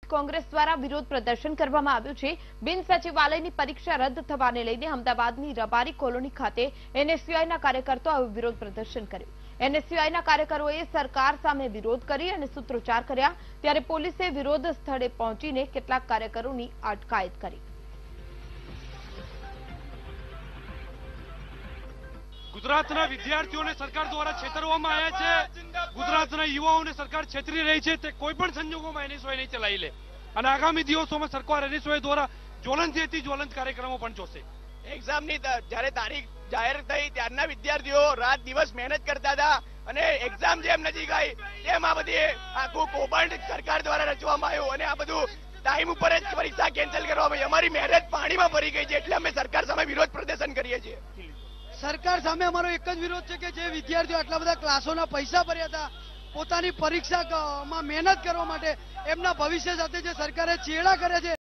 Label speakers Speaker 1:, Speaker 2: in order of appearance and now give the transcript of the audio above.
Speaker 1: કોંગ્રેસ દ્વારા વિરોધ પ્રદર્શન કરવામાં આવ્યું છે। બિન સચિવાલયની પરીક્ષા રદ થવાને લઈને અમદાવાદની રબારી કોલોની ખાતે એનએસયુઆઈના કાર્યકર્તાઓએ વિરોધ પ્રદર્શન કર્યું। એનએસયુઆઈના કાર્યકરોએ સરકાર સામે વિરોધ કરી અને સૂત્રોચ્ચાર કર્યા, ત્યારે પોલીસે વિરોધ સ્થળે પહોંચીને કેટલાક કાર્યકરોની અટકાયત કરી।
Speaker 2: ગુજરાતના વિદ્યાર્થીઓને સરકાર દ્વારા છેતરવામાં આવ્યા છે। ગુજરાતના યુવાઓને સરકાર છેતરી રહી છે। તે કોઈ પણ સંજોગોમાં એનએસયુઆઈ નહીં ચલાવી લે અને આગામી દિવસોમાં સરકાર એનએસયુઆઈ દ્વારા જ્વલંતથી જ્વલંત કાર્યક્રમો પણ જોશે।
Speaker 3: એક્ઝામની જ્યારે તારીખ જાહેર થઈ ત્યારના વિદ્યાર્થીઓ રાત દિવસ મહેનત કરતા હતા અને એક્ઝામ જેમ નજીક આવી તેમ આ બધી આખું કૌભાંડ સરકાર દ્વારા રચવામાં આવ્યું અને આ બધું ટાઈમ ઉપર જ પરીક્ષા કેન્સલ કરવામાં આવી। અમારી મહેનત પાણીમાં ભરી ગઈ છે, એટલે અમે સરકાર સામે વિરોધ પ્રદર્શન કરીએ છીએ।
Speaker 4: સરકાર સામે અમારો એક જ વિરોધ છે કે જે વિદ્યાર્થીઓ આટલા બધા ક્લાસોના પૈસા ભર્યા હતા પોતાની પરીક્ષામાં મહેનત કરવા માટે, એમના ભવિષ્ય સાથે જે સરકારે ચેડા કર્યા છે